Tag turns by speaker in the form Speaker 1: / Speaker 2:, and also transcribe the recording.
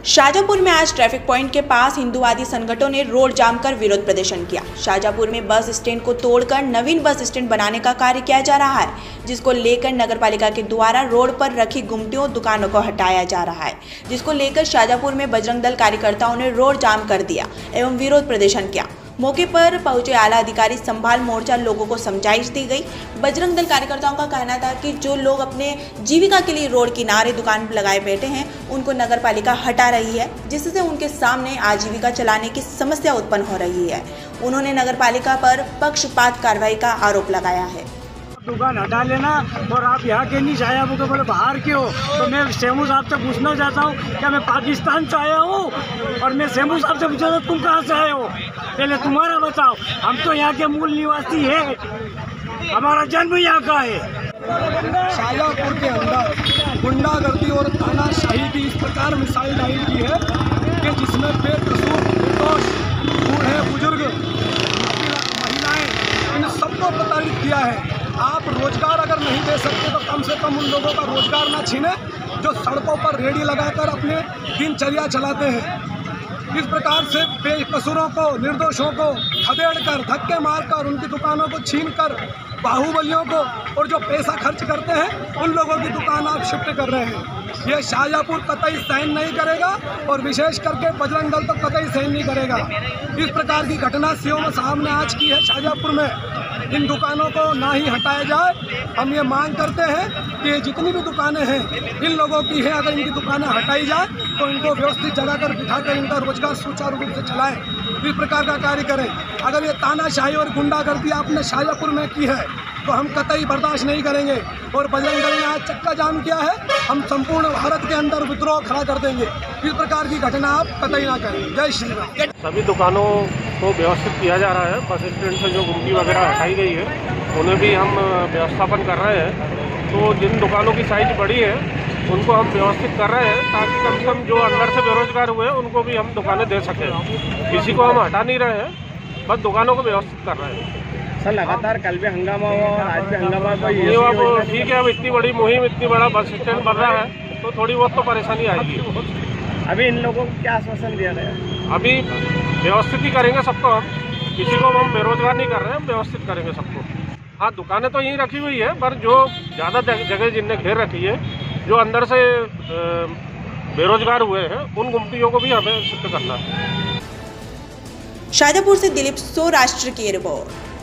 Speaker 1: शाहजहाँपुर में आज traffic point के पास हिंदूवादी संगठनों ने रोड जाम कर विरोध प्रदर्शन किया। शाहजहाँपुर में बस स्टैंड को तोड़कर नवीन बस स्टैंड बनाने का कार्य किया जा रहा है, जिसको लेकर नगरपालिका के द्वारा रोड पर रखी गुमटियों दुकानों को हटाया जा रहा है, जिसको लेकर शाहजहाँपुर में बजरंग दल कार्यकर्ताओं ने रोड जाम कर दिया एवं विरोध प्रदर्शन किया। मौके पर पहुंचे आला अधिकारी संभाल मोर्चा लोगों को समझाइश दी गई। बजरंग दल कार्यकर्ताओं का कहना था कि जो लोग अपने जीविका के लिए रोड किनारे दुकान लगाए बैठे हैं, उनको नगरपालिका हटा रही है, जिससे उनके सामने आजीविका चलाने की समस्या उत्पन्न हो रही है। उन्होंने नगरपालिका पर पक्षपात कार्रवाई का आरोप लगाया है।
Speaker 2: दुकान हटा लेना और आप यहाँ के नहीं आए, आपको बोले बाहर के हो, तो मैं शैमू साहब से पूछना चाहता हूँ, क्या मैं पाकिस्तान से आया हूँ? और मैं शैमू साहब से पूछा था तुम कहाँ से आए हो, पहले तुम्हारा बताओ। हम तो यहाँ के मूल निवासी है, हमारा जन्म यहाँ का है।
Speaker 3: शाहजहाँपुर के अंदर गुंडागर्दी और तानाशाही की इस प्रकार मिसाइल डाली की है कि जिसमें बेकसूर निर्दोष बूढ़े बुजुर्ग महिलाएं इन सबको प्रताड़ित किया है। आप रोजगार अगर नहीं दे सकते तो कम से कम उन लोगों का रोजगार ना छीने जो सड़कों पर रेडी लगाकर अपने दिनचर्या चलाते हैं। इस प्रकार से बेकसूरों को, निर्दोषों को खदेड़कर, धक्के मारकर, उनकी दुकानों को छीनकर बाहुबलियों को और जो पैसा खर्च करते हैं उन लोगों की दुकान आप शिफ्ट कर रहे हैं। ये शाहजहाँपुर कतई सहन नहीं करेगा और विशेष करके बजरंग दल तो कतई सहन नहीं करेगा। इस प्रकार की घटना सीओ साहब ने आज की है शाहजहाँपुर में। इन दुकानों को ना ही हटाया जाए। हम ये मांग करते हैं कि जितनी भी दुकानें हैं इन लोगों की हैं, अगर इनकी दुकानें हटाई जाए तो इनको व्यवस्थित जगह कर बिठाकर इनका रोजगार सुचारू रूप से चलाएं। इस प्रकार का कार्य करें। अगर ये तानाशाही और गुंडागर्दी आपने शाहजहाँपुर में की है तो हम कतई बर्दाश्त नहीं करेंगे और बजरंग दल ने आज चक्का जाम किया है। हम संपूर्ण भारत के अंदर विद्रोह खड़ा कर देंगे। इस प्रकार की घटना आप कतई ना करें। जय श्री राम।
Speaker 4: सभी दुकानों को व्यवस्थित किया जा रहा है। बस स्टैंड से जो गुमटी वगैरह हटाई गई है उन्हें भी हम व्यवस्थापन कर रहे हैं। तो जिन दुकानों की साइज बड़ी है उनको हम व्यवस्थित कर रहे हैं ताकि कम से कम जो अंदर से बेरोजगार हुए हैं उनको भी हम दुकानें दे सकें। किसी को हम हटा नहीं रहे हैं, बस दुकानों को व्यवस्थित कर रहे हैं।
Speaker 2: सर लगातार कल भी हंगामा हुआ और आज भी हंगामा
Speaker 4: नहीं हुआ, वो ठीक है। अब इतनी बड़ी मुहिम, इतनी बड़ा बस स्टैंड बन रहा है तो थोड़ी बहुत तो परेशानी आएगी।
Speaker 2: अभी इन लोगों को क्या आश्वासन दिया गया?
Speaker 4: अभी व्यवस्थित ही करेंगे सबको। हम किसी को हम बेरोजगार नहीं कर रहे हैं, हम व्यवस्थित करेंगे सबको। हाँ, दुकानें तो यहीं रखी हुई है, पर जो ज़्यादा जगह जिनने घेर रखी है, जो अंदर से बेरोजगार हुए हैं, उन गुमटियों को भी हमें शिफ्ट करना है।
Speaker 1: शाहजहाँपुर से दिलीप सौराष्ट्र की रिपोर्ट।